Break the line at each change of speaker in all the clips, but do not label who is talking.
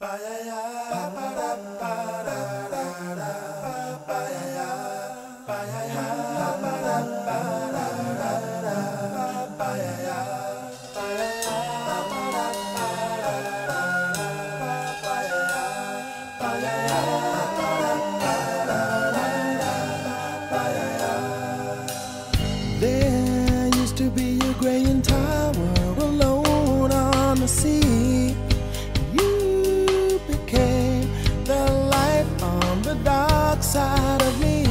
There used to be a graying tower alone on the sea. You became the light on the dark side of me.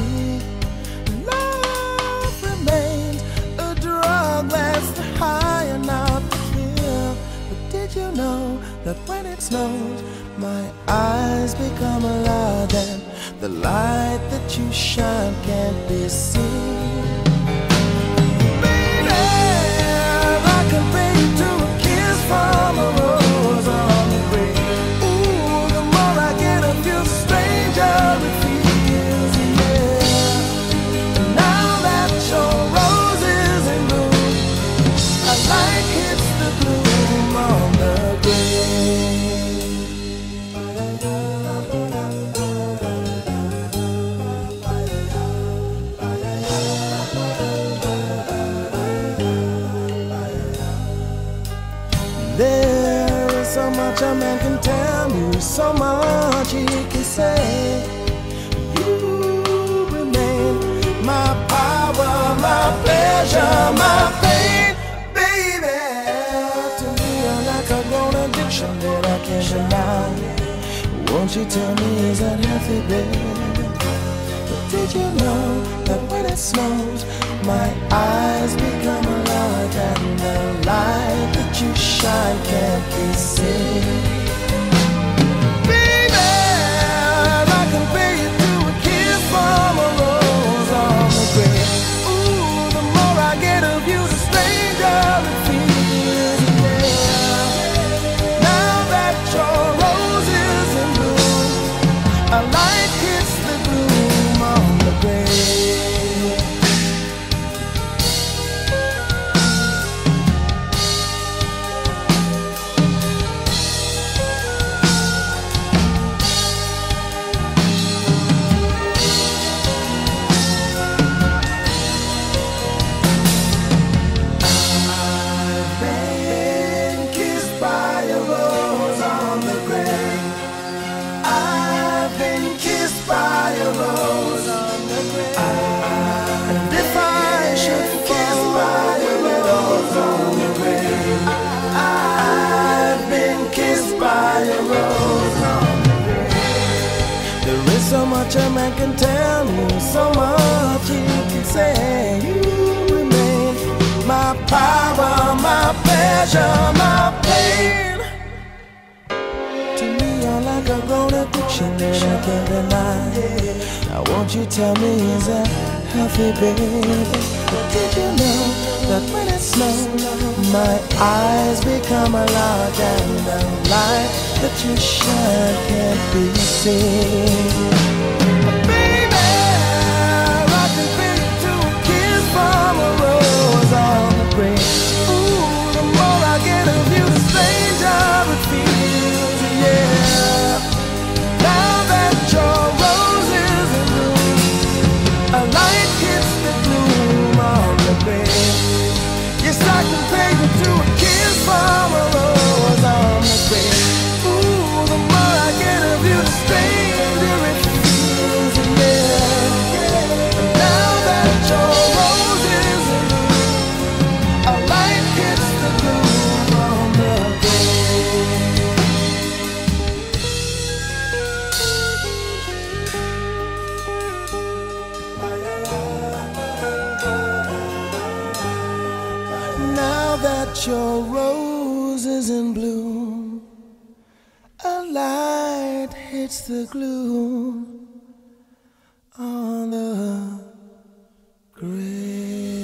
Love remains a drug that's high enough to kill. But did you know that when it snows, my eyes become alive and the light that you shine can't be seen? From a rose on the grave. Ooh, the more I get of you, the stranger it feels, yeah. And now that your rose is in bloom, a light hits the gloom on the grave. There is so much a man can tell you, so much he can say. You remain my power, my pleasure, my pain, baby. To me you're like a grown addiction that I can't deny. Won't you tell me, is that healthy, baby? But did you know that when it snows, my eyes become alive and the light that you shine can't be seen? Baby, I compare you to a kiss from a rose on the grave. Ooh, the more I get of you, the stranger it feels, yeah. Now that your rose is in bloom, a light hits the gloom on the grave. So much a man can tell you, so much he can say. You remain my power, my pleasure, my pain. To me you're like a grown addiction that I can't deny. Now won't you tell me, is that healthy, baby? But did you know that when it snows, my eyes become alive and the light that you shine can't be seen? From a rose on the grave. Ooh, the more I get of you, the stranger it feels, yeah. Now that your rose is in bloom, a light hits the gloom on the grave. Yes, I compare you to a kiss from a rose on the grave. Ooh, the more I get of you, the stranger it feels, yeah. Now that your rose is in bloom, a light hits the gloom on the grave. Now that your rose is in bloom, a light hits the gloom on the grave.